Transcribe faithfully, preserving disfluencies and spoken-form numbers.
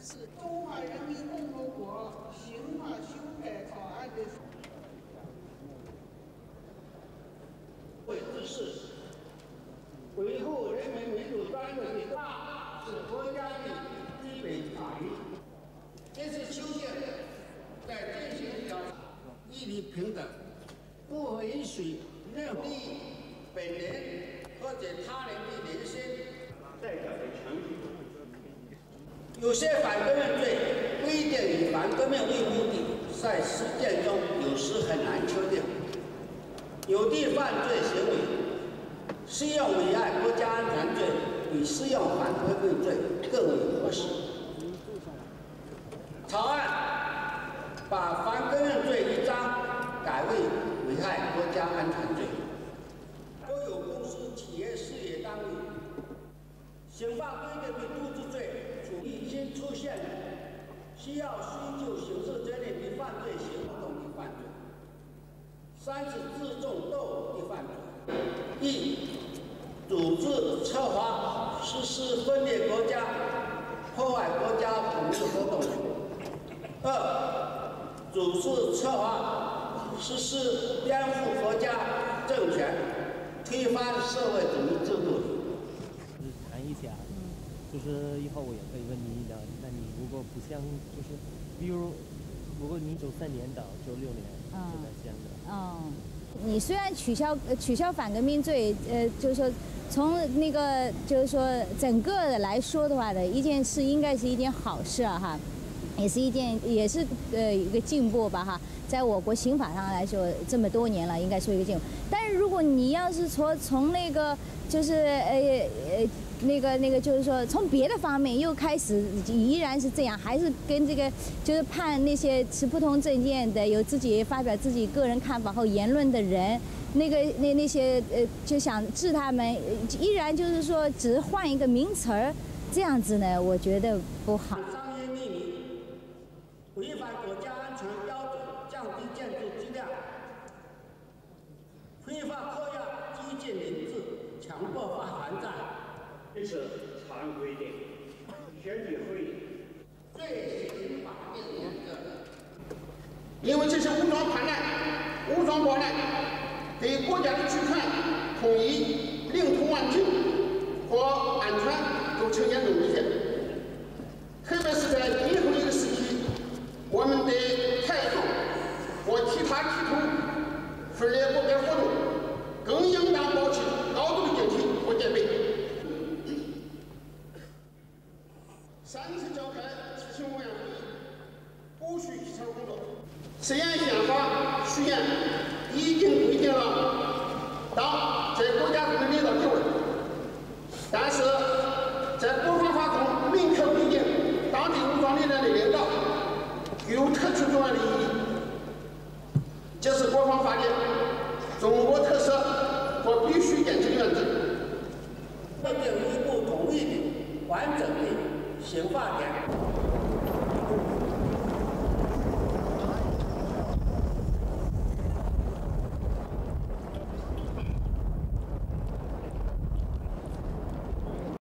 是中华人民共和国刑法修改草案的为之事，维护人民民主专政的大是国家的基本法律。这次修订在进行表一律平等，不允许任何利益本人或者他人的人身代表的程序。有些反革命罪规定以反革命为目的，在实践中有时很难确定。有的犯罪行为适用危害国家安全罪比适用反革命罪更为合适。草案把反革命罪一章改为危害国家安全罪。国有公司、企业、事业单位，刑法规定的渎职罪属于新出现的需要追究刑事责任的犯罪行动的犯罪。三是自重斗的犯罪：一、组织、策划、实施分裂国家、破坏国家统一活动；二、组织、策划、实施颠覆国家政权、推翻社会主义制度。 谈一下，就是以后我也可以问你的。那你如果不想，就是比如，如果你九三年到九六年就在这样的。 嗯，你虽然取消取消反革命罪，呃，就是说从那个就是说整个来说的话的一件事，应该是一件好事啊哈，也是一件也是呃一个进步吧哈，在我国刑法上来说，这么多年了，应该说一个进步。但是如果你要是从从那个就是呃呃。那个那个就是说，从别的方面又开始依然是这样，还是跟这个就是判那些持不同政见的、有自己发表自己个人看法和言论的人，那个那那些呃就想治他们，依然就是说只换一个名词儿，这样子呢，我觉得不好。 商业秘密，违反国家安全标准，降低建筑质量，非法扣押激进人质，强迫发还债。 因此，草案规定，选举会议罪行法定原则。 因为这些武装叛乱、武装暴乱，对国家的主权、统一、领土完整和安全构成严重威胁。特别是在今后一个时期，我们对台独和其他企图分裂国家活动，更应当保持高度的警惕和戒备。三次召开执行委员会议，不许提成工作。虽然宪法序言已经规定了党在国家中的领导地位，但是在国防法中明确规定，当地武装力量的领导具有特殊重要的意义。这是国防法的中国特色和必须坚持的原则。 规定一部统一的、完整的刑法典。